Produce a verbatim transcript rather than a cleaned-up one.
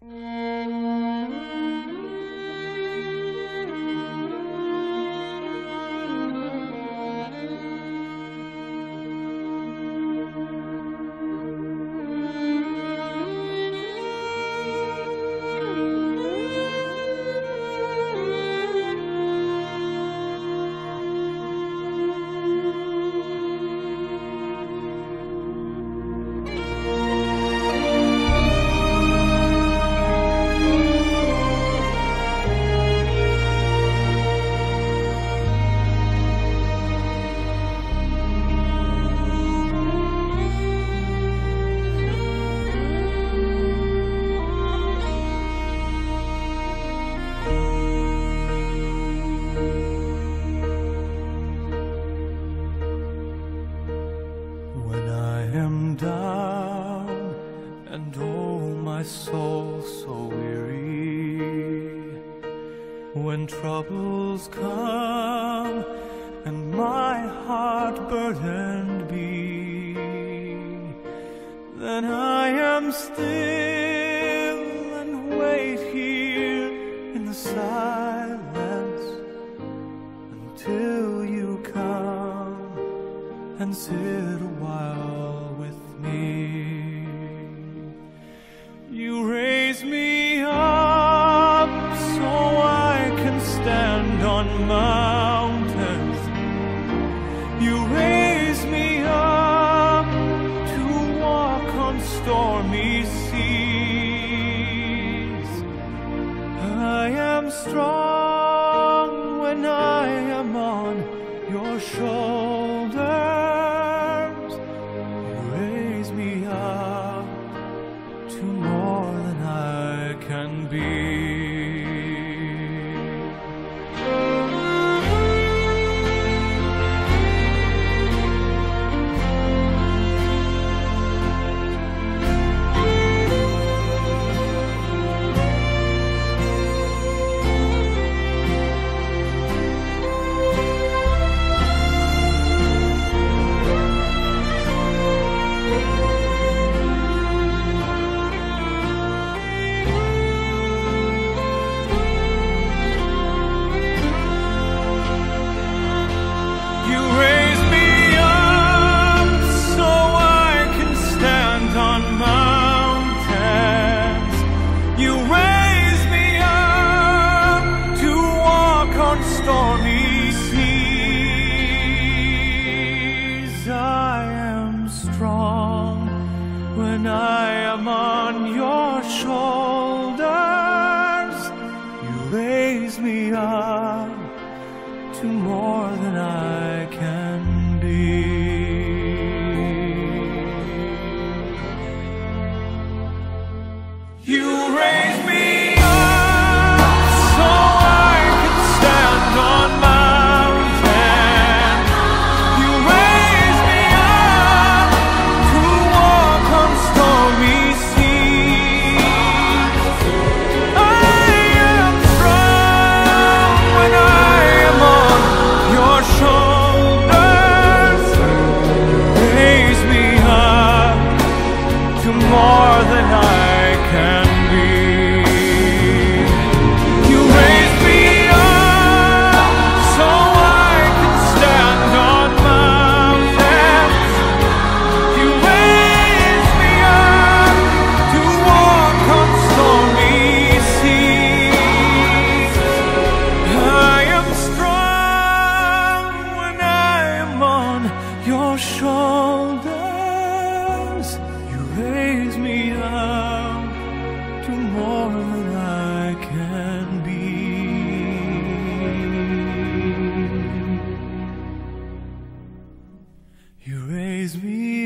Soul so weary, when troubles come and my heart burdened be, then I am still and wait here in the silence until you come and sit a while with me. You raise me up so I can stand on mountains. You raise me up to walk on stormy seas. I am strong when I am on your shoulders. You raise me up to more than I can be. Stormy seas, I am strong when I am on your shoulders. You raise me up to more than I can be. You raise me more than I can be. You raise me up so I can stand on mountains. You raise me up to walk on stormy seas. I am strong when I am on your shoulders. Raise me up to more than I can be. You raise me